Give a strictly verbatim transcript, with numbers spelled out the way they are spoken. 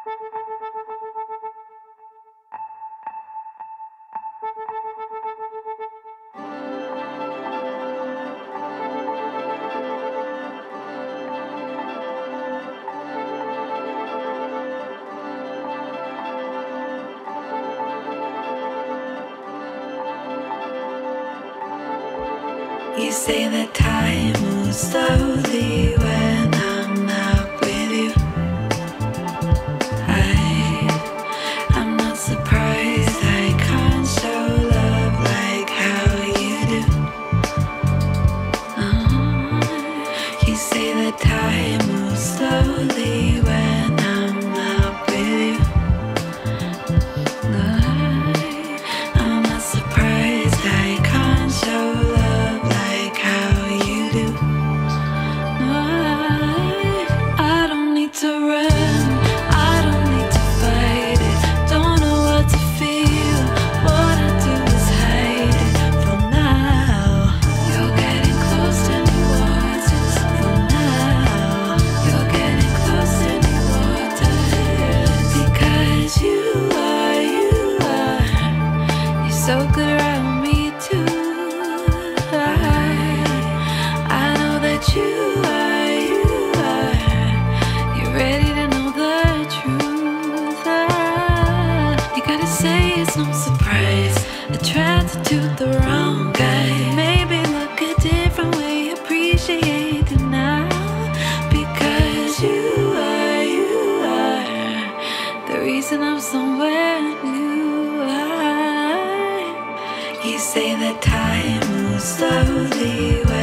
You say that time moves slowly when I'm not with you. I, I'm not surprised I can't show love like how you do. Uh, you say that time moves slowly when I'm not with you. I, I'm not surprised I can't show love like how you do. I, I don't need to run, I don't need to fight it. Don't know what to feel, what I do is hide it. For now, you're getting close to new waters. For now, you're getting close to new waters. Because you are, you are, you're so good around me too. I, I know that you are, you are, you're ready to know the truth. I, you gotta say it's no surprise, attracted to the wrong guy. Maybe look a different way, appreciate it now. Because you are, you are, the reason I'm somewhere new. I, you say that time moves slowly.